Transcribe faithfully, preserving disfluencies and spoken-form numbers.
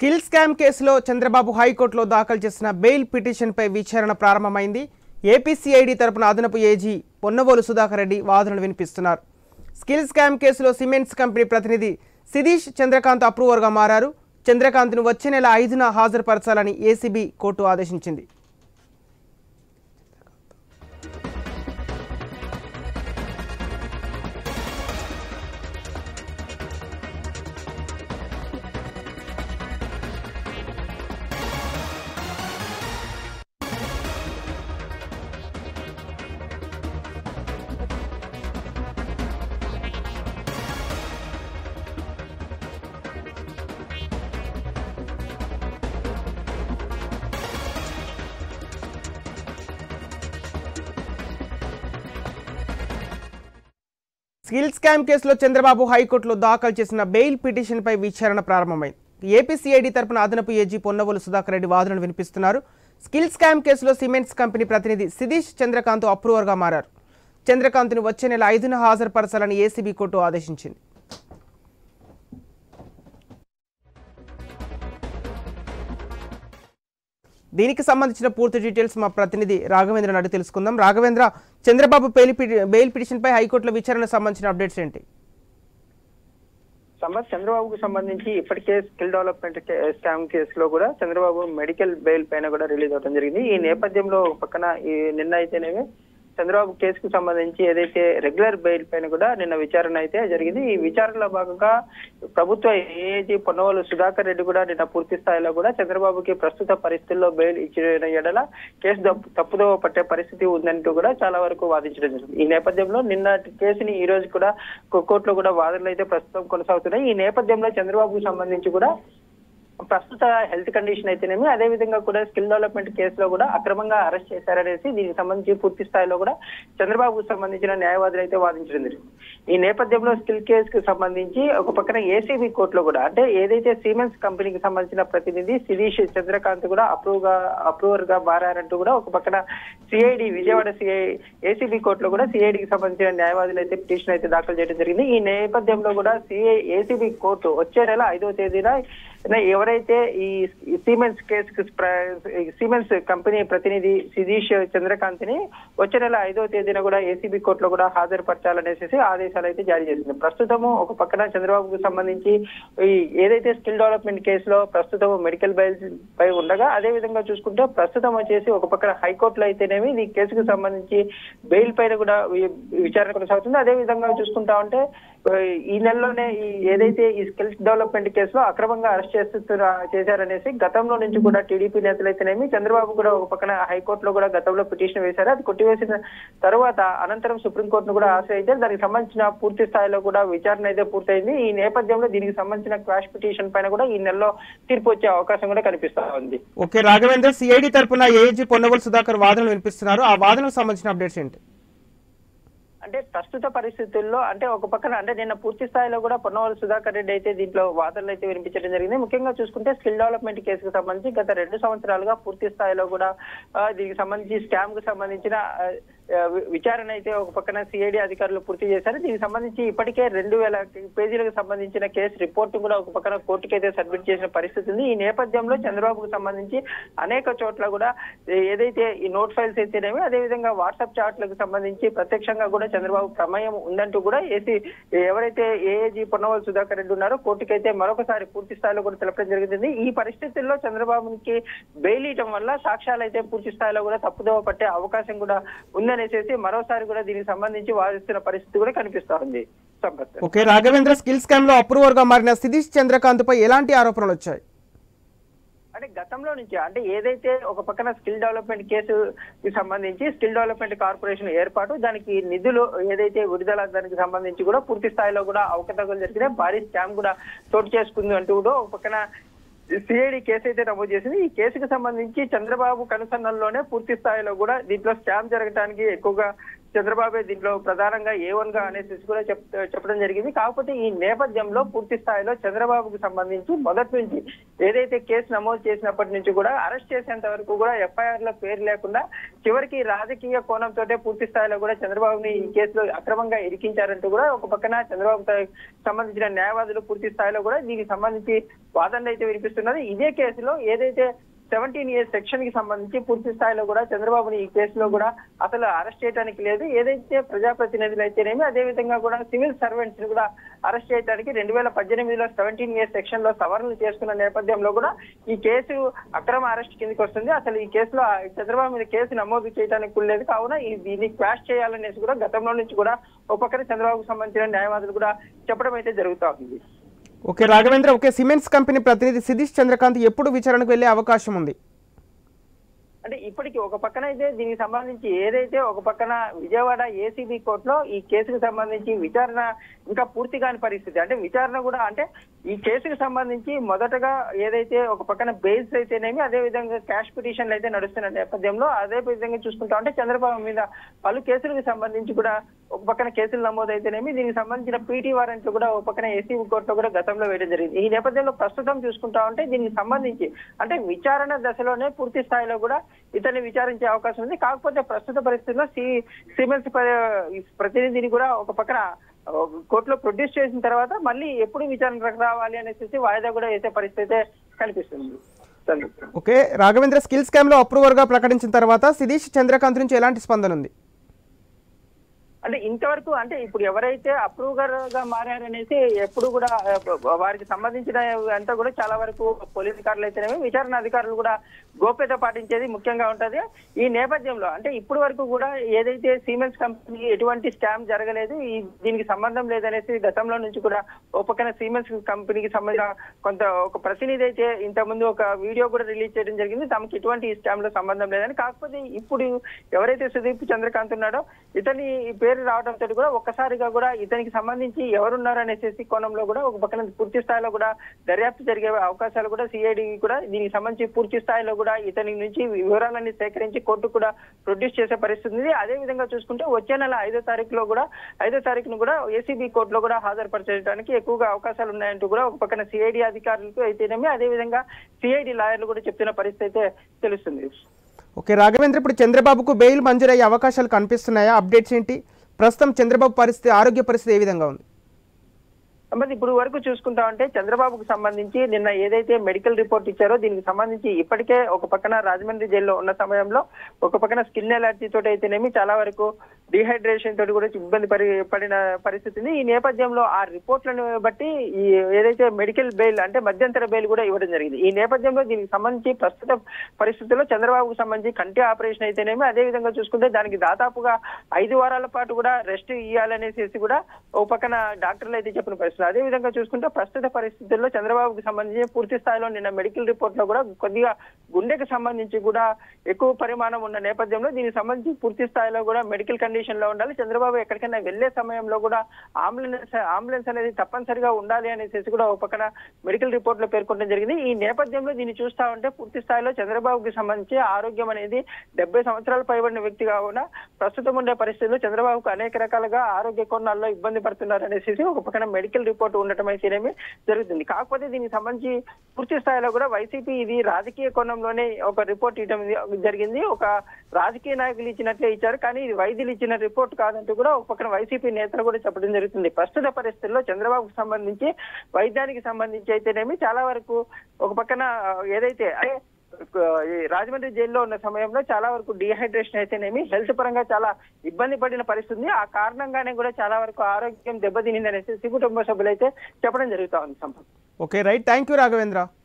Skill scam కేసులో చంద్రబాబు హైకోర్టులో దాఖలు చేసిన బెయిల్ పిటిషన్పై విచారణ ప్రారంభమైంది. ఏపీసీఐడి తరపున అదనపు ఏజీ పొన్నవోలు సుధాకర్ రెడ్డి వాదనలు వినిపిస్తున్నారు. స్కిల్ స్కామ్ కేసులో సిమెంట్స్ కంపెనీ ప్రతినిధి సిదీష్ చంద్రకాంత్ అప్రూవర్గా మారారు. చంద్రకాంత్ను వచ్చే నెల ఐదున హాజరుపరచాలని ఏసీబీ కోర్టు ఆదేశించింది. స్కిల్ స్కామ్ కేసులో చంద్రబాబు హైకోర్టులో దాఖలు చేసిన బెయిల్ పిటిషన్పై విచారణ ప్రారంభమైంది. ఏపీసీఐడి తరపున అదనపు ఏజీ పొన్నవోలు సుధాకర్ రెడ్డి వాదనలు వినిపిస్తున్నారు. స్కిల్ స్కామ్ కేసులో సిమెంట్స్ కంపెనీ ప్రతినిధి సిదీష్ చంద్రకాంత్ అప్రూవర్గా మారారు. చంద్రకాంత్ను వచ్చే నెల ఐదున హాజరుపరచాలని ఏసీబీ కోర్టు ఆదేశించింది. దీనికి సంబంధించిన పూర్తి డీటెయిల్స్ మా ప్రతినిధి రాఘవేంద్ర అడిగి తెలుసుకుందాం. రాఘవేంద్ర, చంద్రబాబు బెయిల్ పిటిషన్పై హైకోర్టులో విచారణకు సంబంధించిన అప్డేట్స్ ఏంటి? సంబంధ చంద్రబాబుకు సంబంధించి ఇప్పటికే స్కిల్ డెవలప్మెంట్ స్కామ్ కేసులో కూడా చంద్రబాబు మెడికల్ బెయిల్ పైన కూడా రిలీజ్ అవడం జరిగింది. ఈ నేపథ్యంలో పక్కన ఈ నిన్న అయితేనేమి చంద్రబాబు కేసుకు సంబంధించి ఏదైతే రెగ్యులర్ బెయిల్ పైన కూడా నిన్న విచారణ అయితే జరిగింది. ఈ విచారణలో భాగంగా ప్రభుత్వ ఏజీ పొన్నవోలు సుధాకర్ రెడ్డి కూడా నిన్న పూర్తి స్థాయిలో కూడా చంద్రబాబుకి ప్రస్తుత పరిస్థితుల్లో బెయిల్ ఇచ్చిన ఎడల కేసు తప్పుదో పట్టే పరిస్థితి ఉందంటూ కూడా చాలా వరకు వాదించడం జరిగింది. ఈ నేపథ్యంలో నిన్న కేసుని ఈ రోజు కూడా కోర్టులో కూడా వాదనలు అయితే ప్రస్తుతం కొనసాగుతున్నాయి. ఈ నేపథ్యంలో చంద్రబాబుకు సంబంధించి కూడా ప్రస్తుత హెల్త్ కండిషన్ అయితేనేమి అదే విధంగా కూడా స్కిల్ డెవలప్మెంట్ కేసులో కూడా అక్రమంగా అరెస్ట్ చేశారనేసి దీనికి సంబంధించి పూర్తి స్థాయిలో కూడా చంద్రబాబుకు సంబంధించిన న్యాయవాదులు అయితే వాదించడం జరిగింది. ఈ నేపథ్యంలో స్కిల్ కేసుకు సంబంధించి ఒక పక్కన ఏసీబీ కోర్టులో కూడా అంటే ఏదైతే సిమెంట్స్ కంపెనీకి సంబంధించిన ప్రతినిధి సిదీష్ చంద్రకాంత్ కూడా అప్రూవ్ గా అప్రూవర్ గా మారారంటూ కూడా ఒక పక్కన సిఐడి విజయవాడ సిఐ ఏసీబీ కోర్టులో కూడా సిఐడికి సంబంధించిన న్యాయవాదులు అయితే పిటిషన్ అయితే దాఖలు చేయడం జరిగింది. ఈ నేపథ్యంలో కూడా సిఐ ఏసీబీ కోర్టు వచ్చే నెల ఐదో తేదీన ఎవరైతే ఈ సిమెంట్స్ కేసుకు సిమెంట్స్ కంపెనీ ప్రతినిధి సిదీష్ చంద్రకాంత్ ని వచ్చే నెల ఐదో తేదీన కూడా ఏసీబీ కోర్టులో కూడా హాజరుపరచాలనేసి ఆదేశాలు అయితే జారీ చేసింది. ప్రస్తుతము ఒక పక్కన చంద్రబాబుకు సంబంధించి ఈ ఏదైతే స్కిల్ డెవలప్మెంట్ కేసులో ప్రస్తుతం మెడికల్ బెయిల్ పై ఉండగా అదే విధంగా చూసుకుంటే ప్రస్తుతం వచ్చేసి ఒక పక్కన హైకోర్టులో అయితేనేమి ఈ కేసుకు సంబంధించి బెయిల్ పైన కూడా విచారణ కొనసాగుతుంది. అదే విధంగా చూసుకుంటా ఉంటే ఈ నెలలోనే ఈ ఏదైతే ఈ స్కిల్స్ డెవలప్మెంట్ కేసులో అక్రమంగా అరెస్ట్ చేస్తున్నా చేశారనేసి గతంలో నుంచి కూడా టీడీపీ నేతలు అయితేనేమి చంద్రబాబు కూడా ఒక పక్కన హైకోర్టులో కూడా గతంలో పిటిషన్ వేశారు. అది కొట్టివేసిన తర్వాత అనంతరం సుప్రీంకోర్టును కూడా ఆశ్రయించారు. దానికి సంబంధించిన పూర్తి స్థాయిలో కూడా విచారణ అయితే పూర్తయింది. ఈ నేపథ్యంలో దీనికి సంబంధించిన క్వాష్ పిటిషన్ పైన కూడా ఈ నెలలో తీర్పు వచ్చే అవకాశం కూడా కనిపిస్తా ఉంది. ఓకే రాఘవేంద్ర, సిఐడి తరపున ఏజీ పొన్నవోలు సుధాకర్ వాదనలు వినిపిస్తున్నారు. ఆ వాదనకు సంబంధించిన అప్డేట్స్ ఏంటి? అంటే ప్రస్తుత పరిస్థితుల్లో అంటే ఒక పక్కన అంటే నిన్న పూర్తి స్థాయిలో కూడా పొన్నవోలు సుధాకర్ రెడ్డి అయితే దీంట్లో వాదనలు అయితే వినిపించడం జరిగింది. ముఖ్యంగా చూసుకుంటే స్కిల్ డెవలప్మెంట్ కేసుకు సంబంధించి గత రెండు సంవత్సరాలుగా పూర్తి స్థాయిలో కూడా దీనికి సంబంధించి స్కామ్ కు సంబంధించిన విచారణ అయితే ఒక పక్కన సిఐడి అధికారులు పూర్తి చేశారు. దీనికి సంబంధించి ఇప్పటికే రెండు వేల పేజీలకు సంబంధించిన కేసు రిపోర్ట్ కూడా ఒక పక్కన కోర్టుకు అయితే సబ్మిట్ చేసిన పరిస్థితి ఉంది. ఈ నేపథ్యంలో చంద్రబాబుకు సంబంధించి అనేక చోట్ల కూడా ఏదైతే ఈ నోట్ ఫైల్స్ అయితేనేమి అదేవిధంగా వాట్సాప్ చాట్లకు సంబంధించి ప్రత్యక్షంగా కూడా చంద్రబాబు ప్రమేయం ఉందంటూ కూడా ఏసీ ఎవరైతే ఏఏజీ పొన్నవోలు సుధాకర్ రెడ్డి ఉన్నారో కోర్టుకైతే మరొకసారి పూర్తి స్థాయిలో కూడా తెలపడం జరిగింది. ఈ పరిస్థితుల్లో చంద్రబాబుకి బెయిల్ ఇవ్వడం వల్ల సాక్ష్యాలు అయితే పూర్తి స్థాయిలో కూడా తప్పుదోవ పట్టే అవకాశం కూడా ఉందని మరోసారి కూడా దీనికి సంబంధించి వాదిస్తున్న పరిస్థితి కూడా కనిపిస్తా ఉంది. ఓకే రాఘవేంద్ర, స్కిల్ స్కామ్ లో అప్రూవర్ గా మారిన సిదీష్ చంద్రకాంత్ పై ఎలాంటి ఆరోపణలు వచ్చాయి? అంటే గతంలో నుంచి అంటే ఏదైతే ఒక పక్కన స్కిల్ డెవలప్మెంట్ కేసుకి సంబంధించి స్కిల్ డెవలప్మెంట్ కార్పొరేషన్ ఏర్పాటు దానికి నిధులు ఏదైతే విడుదల దానికి సంబంధించి కూడా పూర్తి స్థాయిలో కూడా అవకతవకలు జరిగినాయి. భారీ స్కామ్ కూడా చోటు చేసుకుంది అంటూ కూడా ఒక పక్కన సిఐడి కేసు అయితే నమోదు చేసింది. ఈ కేసుకు సంబంధించి చంద్రబాబు కనుసన్నల్లోనే పూర్తి స్థాయిలో కూడా దీంట్లో స్కామ్ జరగడానికి ఎక్కువగా చంద్రబాబు దీంట్లో ప్రధానంగా ఏ వన్ గా అనేసి కూడా చెప్ చెప్పడం జరిగింది. కాకపోతే ఈ నేపథ్యంలో పూర్తి స్థాయిలో చంద్రబాబుకు సంబంధించి మొదటి నుంచి ఏదైతే కేసు నమోదు చేసినప్పటి నుంచి కూడా అరెస్ట్ చేసేంత వరకు కూడా ఎఫ్ఐఆర్ లో పేరు లేకుండా చివరికి రాజకీయ కోణంతో పూర్తి స్థాయిలో కూడా చంద్రబాబుని ఈ కేసులో అక్రమంగా ఇరికించారంటూ కూడా ఒక పక్కన చంద్రబాబుతో సంబంధించిన న్యాయవాదులు పూర్తి స్థాయిలో కూడా దీనికి సంబంధించి వాదనలు అయితే వినిపిస్తున్నది. ఇదే కేసులో ఏదైతే సెవెంటీన్ ఇయర్స్ సెక్షన్ కి సంబంధించి పూర్తి స్థాయిలో కూడా చంద్రబాబుని ఈ కేసులో కూడా అసలు అరెస్ట్ చేయడానికి లేదు. ఏదైతే ప్రజాప్రతినిధులు అయితేనేమి అదే విధంగా కూడా సివిల్ సర్వెంట్స్ ని కూడా అరెస్ట్ చేయడానికి రెండు వేల పద్దెనిమిదిలో సెవెంటీన్ ఇయర్స్ సెక్షన్ లో సవరణలు చేసుకున్న నేపథ్యంలో కూడా ఈ కేసు అక్రమ అరెస్ట్ కిందకి వస్తుంది. అసలు ఈ కేసులో చంద్రబాబు మీద కేసు నమోదు చేయడానికి కులేదు. కావున ఈ దీన్ని క్వాష్ చేయాలనేసి కూడా గతంలో నుంచి కూడా ఒక పక్కన చంద్రబాబుకు సంబంధించిన న్యాయవాదులు కూడా చెప్పడం అయితే జరుగుతూ ఉంది. Okay Raghavendra, okay cements company ప్రతినిధి సిరీష్ చంద్రకాంత్ ఎప్పుడు విచారణకు వెళ్లే అవకాశం ఉంది? అంటే ఇప్పటికి ఒక పక్కన అయితే దీనికి సంబంధించి ఏదైతే ఒక పక్కన విజయవాడ ఏసీబీ కోర్టులో ఈ కేసుకు సంబంధించి విచారణ ఇంకా పూర్తి కాని పరిస్థితి. అంటే విచారణ కూడా అంటే ఈ కేసుకు సంబంధించి మొదటగా ఏదైతే ఒక పక్కన బెయిల్స్ అయితేనేమి అదే విధంగా క్యాష్ పిటిషన్లు అయితే నడుస్తున్న నేపథ్యంలో అదే విధంగా చూసుకుంటా ఉంటే చంద్రబాబు మీద పలు కేసులకు సంబంధించి కూడా ఒక పక్కన కేసులు నమోదైతేనేమి దీనికి సంబంధించిన పీటీ వారెంట్లు కూడా ఒక పక్కన ఏసీబీ కోర్టులో కూడా గతంలో వేయడం జరిగింది. ఈ నేపథ్యంలో ప్రస్తుతం చూసుకుంటా ఉంటే దీనికి సంబంధించి అంటే విచారణ దశలోనే పూర్తి స్థాయిలో కూడా ఇతన్ని విచారించే అవకాశం ఉంది. కాకపోతే ప్రస్తుత పరిస్థితుల్లో సి సిమెంట్స్ ప్రతినిధిని కూడా ఒక పక్కన కోర్టులో ప్రొడ్యూస్ చేసిన తర్వాత మళ్ళీ ఎప్పుడు విచారణకు రావాలి అనేసి వాయిదా కూడా వేసే పరిస్థితి కనిపిస్తుంది. ఓకే రాఘవేంద్ర, స్కిల్ స్కామ్ లో అప్రూవర్ గా ప్రకటించిన తర్వాత సిరీష్ చంద్రకాంత్ నుంచి ఎలాంటి స్పందన ఉంది? అంటే ఇంతవరకు అంటే ఇప్పుడు ఎవరైతే అప్రూవర్ గా మారారనేసి ఎప్పుడు కూడా వారికి సంబంధించిన అంతా కూడా చాలా వరకు పోలీస్ అధికారులు అయితేనేమి విచారణ అధికారులు కూడా గోప్యత పాటించేది ముఖ్యంగా ఉంటది. ఈ నేపథ్యంలో అంటే ఇప్పుడు వరకు కూడా ఏదైతే సిమెంట్స్ కంపెనీ ఎటువంటి స్కామ్ జరగలేదు, ఈ దీనికి సంబంధం లేదనేసి గతంలో నుంచి కూడా ఒక పక్కన సిమెంట్స్ కంపెనీకి సంబంధించిన కొంత ఒక ప్రతినిధి అయితే ఇంతకుముందు ఒక వీడియో కూడా రిలీజ్ చేయడం జరిగింది, తమకి ఎటువంటి ఈ స్కామ్ లో సంబంధం లేదని. కాకపోతే ఇప్పుడు ఎవరైతే సుదీప్ చంద్రకాంత్ ఉన్నాడో ఇతని పేరు రావడంతో కూడా ఒక్కసారిగా కూడా ఇతనికి సంబంధించి ఎవరున్నారు అనేసి కోణంలో కూడా ఒక పక్కన పూర్తి స్థాయిలో కూడా దర్యాప్తు జరిగే అవకాశాలు కూడా సిఐడి కూడా దీనికి సంబంధించి పూర్తి స్థాయిలో కూడా ఇతని నుంచి వివరాలన్నీ సేకరించి కోర్టు కూడా ప్రొడ్యూస్ చేసే పరిస్థితి ఉంది. అదే విధంగా చూసుకుంటే వచ్చే నెల ఐదో తారీఖులో కూడా ఐదో తారీఖును కూడా ఏసీబీ కోర్టులో కూడా హాజరుపరచడానికి ఎక్కువగా అవకాశాలు ఉన్నాయంటూ కూడా ఒక పక్కన సిఐడి అధికారులకు అయితేనేమి అదే విధంగా సిఐడి లాయర్లు కూడా చెప్తున్న పరిస్థితి అయితే తెలుస్తుంది. ఓకే రాఘవేంద్ర, ఇప్పుడు చంద్రబాబుకు బెయిల్ మంజూరయ్యే అవకాశాలు కనిపిస్తున్నాయా? అప్డేట్స్ ఏంటి? ప్రస్తుతం చంద్రబాబు పరిస్థితి, ఆరోగ్య పరిస్థితి ఏ విధంగా ఉంది? మరి ఇప్పుడు వరకు చూసుకుంటా ఉంటే చంద్రబాబుకు సంబంధించి నిన్న ఏదైతే మెడికల్ రిపోర్ట్ ఇచ్చారో దీనికి సంబంధించి ఇప్పటికే ఒక పక్కన రాజమండ్రి జైల్లో ఉన్న సమయంలో ఒక పక్కన స్కిన్ ఎలర్జీ తోటి అయితేనేమి చాలా వరకు డిహైడ్రేషన్ తోటి కూడా ఇబ్బంది పడి పడిన పరిస్థితి ఉంది. ఈ నేపథ్యంలో ఆ రిపోర్ట్లను బట్టి ఈ ఏదైతే మెడికల్ బెయిల్ అంటే మధ్యంతర బెయిల్ కూడా ఇవ్వడం జరిగింది. ఈ నేపథ్యంలో దీనికి సంబంధించి ప్రస్తుత పరిస్థితుల్లో చంద్రబాబుకు సంబంధించి కంటి ఆపరేషన్ అయితేనేమి అదే విధంగా చూసుకుంటే దానికి దాదాపుగా ఐదు వారాల పాటు కూడా రెస్ట్ ఇవ్వాలనేసి కూడా ఒక పక్కన డాక్టర్లు అయితే చెప్పిన పరిస్థితి. అదే విధంగా చూసుకుంటే ప్రస్తుత పరిస్థితుల్లో చంద్రబాబుకు సంబంధించి పూర్తి స్థాయిలో నిన్న మెడికల్ రిపోర్ట్ లో కూడా కొద్దిగా గుండెకు సంబంధించి కూడా ఎక్కువ పరిమాణం ఉన్న నేపథ్యంలో దీనికి సంబంధించి పూర్తి స్థాయిలో కూడా మెడికల్ కండిషన్ లో ఉండాలి. చంద్రబాబు ఎక్కడికైనా వెళ్లే సమయంలో కూడా అంబులెన్స్ అంబులెన్స్ అనేది తప్పనిసరిగా ఉండాలి అనేసి కూడా ఒక పక్కన మెడికల్ రిపోర్ట్ లో పేర్కొనడం జరిగింది. ఈ నేపథ్యంలో దీన్ని చూస్తా ఉంటే పూర్తి స్థాయిలో చంద్రబాబుకి సంబంధించి ఆరోగ్యం అనేది డెబ్బై సంవత్సరాలు పైబడిన వ్యక్తి కాకుండా ప్రస్తుతం ఉండే పరిస్థితుల్లో చంద్రబాబుకు అనేక రకాలుగా ఆరోగ్య కోణాల్లో ఇబ్బంది పడుతున్నారు అనేసి ఒక పక్కన మెడికల్ రిపోర్ట్ ఉండటం అయితేనేమి జరుగుతుంది. కాకపోతే దీనికి సంబంధించి పూర్తి స్థాయిలో కూడా వైసీపీ ఇది రాజకీయ కోణంలోనే ఒక రిపోర్ట్ ఇవ్వడం జరిగింది. ఒక రాజకీయ నాయకులు ఇచ్చినట్లే ఇచ్చారు, కానీ ఇది వైద్యులు ఇచ్చిన రిపోర్ట్ కాదంటూ కూడా ఒక పక్కన వైసీపీ నేతలు కూడా చెప్పడం జరుగుతుంది. ప్రస్తుత పరిస్థితుల్లో చంద్రబాబుకు సంబంధించి వైద్యానికి సంబంధించి అయితేనేమి చాలా వరకు ఒక పక్కన ఏదైతే రాజమండ్రి జైల్లో ఉన్న సమయంలో చాలా వరకు డిహైడ్రేషన్ అయితేనేమి హెల్త్ పరంగా చాలా ఇబ్బంది పడిన పరిస్థితి. ఆ కారణంగానే కూడా చాలా వరకు ఆరోగ్యం దెబ్బతినిందనేసి కుటుంబ సభ్యులు అయితే చెప్పడం జరుగుతా ఉంది. Sampath. Okay right, thank you Raghavendra.